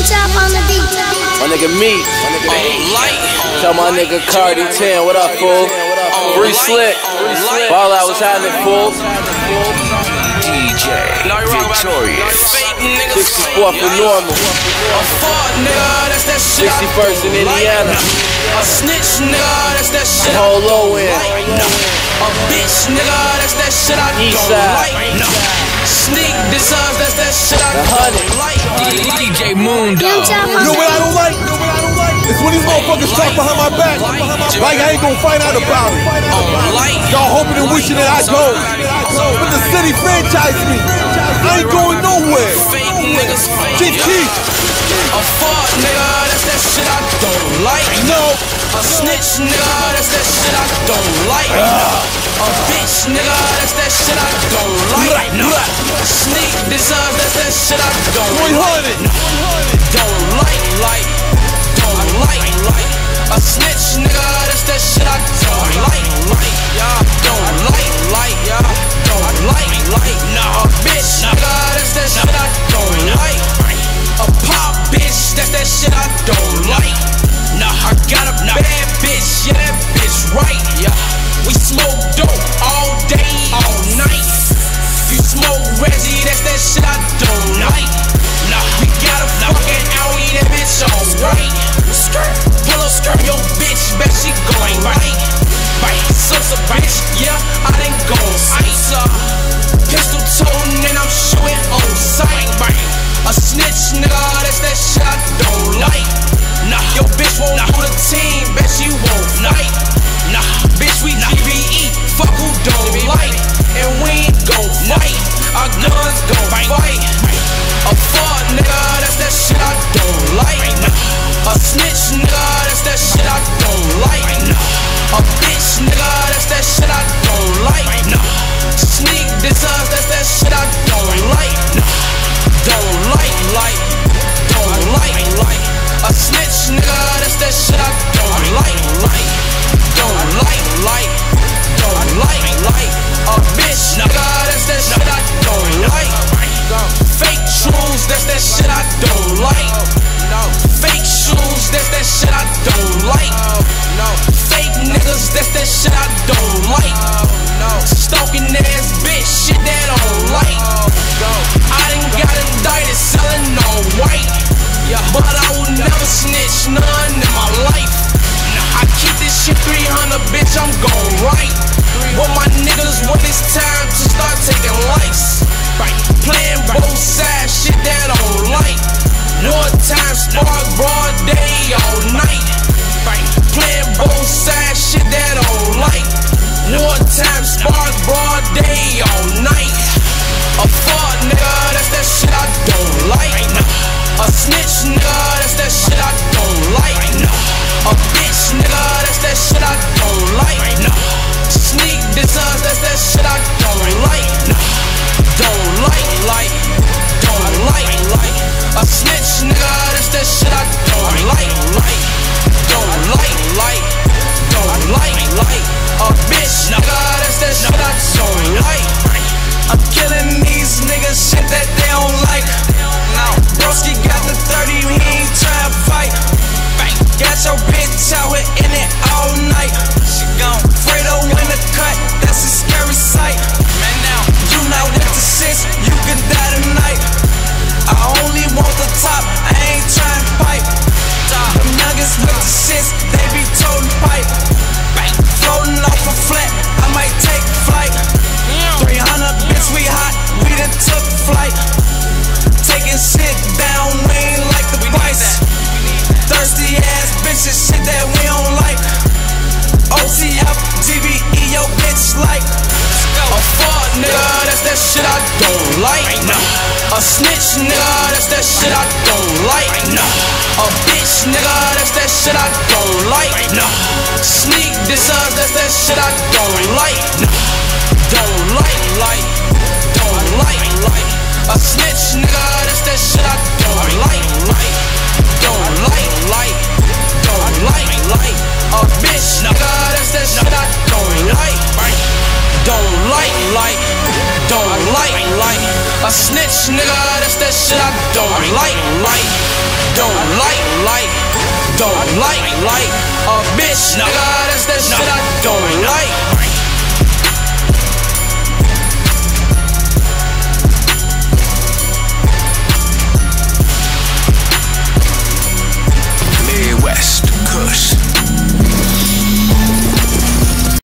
Top on the beat. My nigga Meek. Tell my nigga Cardi 10, what up, fool? Free Slick. Ball out was happening, fool. DJ Victorious. 64th and Normal. 61st in Indiana. A snitch, nigga, that's that shit. Whole low end. A bitch, nigga, that's that shit I don't like. Sneak deserves, that's that shit I don't like. DJ Mundo. Young Top on You know the what I don't like? It's when these motherfuckers talk behind my back like I ain't gonna find out about it. Y'all hoping and wishing that I go, but the city franchised me. I ain't going nowhere. Fake niggas, fake. Keef. A fuck, nigga, that's that shit I don't like. No. A snitch, nigga, that's that shit I don't like. A bitch, nigga, that's that shit I don't like. Sneak deserves, that's that shit I don't like. Don't like. A snitch, nigga, that's that shit I don't like. Don't like. Nah, a bitch, nigga, that's that shit I don't like. A pop bitch, that's that shit I don't like. Nah, I got a bad bitch, yeah, that bitch right. We smoke dope all day, all night. You smoke Reggie, that's that shit I don't like. Nah, we got a fucking Audi, that bitch alright. Pull up skirt, yo bitch, bet she going right. Sus a bitch, yeah, I done gone ice. Pistol toting and I'm shooting on sight. A snitch, nigga, that's that shit I don't like. Nah, yo bitch won't do the team, bet she won't fight. Nah, bitch we GBE, fuck who don't like. And we ain't gon' fight, our guns gon' fight. A fuck, nigga, that's that shit I don't like. A snitch, nigga, that's that shit I don't like. A bitch, nigga, that's that shit I don't like. Sneak deserves, that's that shit I don't like. Don't like. A snitch, nigga, that's that shit I don't like. Don't like. A bitch, nigga, that's that shit I don't like. Fake truths, that's that shit I don't like. Fake shoes, that's that shit I don't like. Fake niggas, that's that shit I don't like. Stalking ass bitch, shit that I don't like. I done got indicted selling all white, but I will never snitch none in my life. I keep this shit 300, bitch, I'm gon' right. But my niggas, when it's time to start taking lives, playing both sides, shit that I don't like. Wartime, spark, broad day, all night. Playing both sides, shit that I don't like. Wartime, spark, broad day, all night. A fuck, nigga, that's that shit I don't like. A snitch, nigga, that's that shit I don't like. A bitch, nigga, that's that shit I don't like. Sneak deserves, that's that shit I don't like. Don't like. A snitch, nigga, that's that shit I don't like. Don't like. A bitch, nigga, that's that shit I don't like. I'm killing these niggas, shit that they don't like. Broski got the 30, he ain't tryna fight. Got your bitch out here in it all night. She gon' Fredo in the cut, that's a scary sight. Man, now you not with the shits, you can die tonight. I only want the top, I ain't tryna pipe. Them nuggets with the shits, they be toting pipe. Floating off a flat, I might take flight. 300 bitch, we hot, we done took flight. Taking shit down, we ain't like the price. Thirsty ass bitches, shit that we don't like. OTF, GBE, yo bitch like. A fuck, nigga, that's that shit I don't like. A snitch, nigga, that's that shit I don't like. A bitch, nigga, that's that shit I don't like. Sneak deserves, that's that shit I don't like. Don't like. A snitch, nigga, that's that shit I don't like. Don't like. A bitch, nigga, that's that shit I don't like. Don't like. A snitch, nigga, that's that shit I don't like. don't like a bitch, nigga.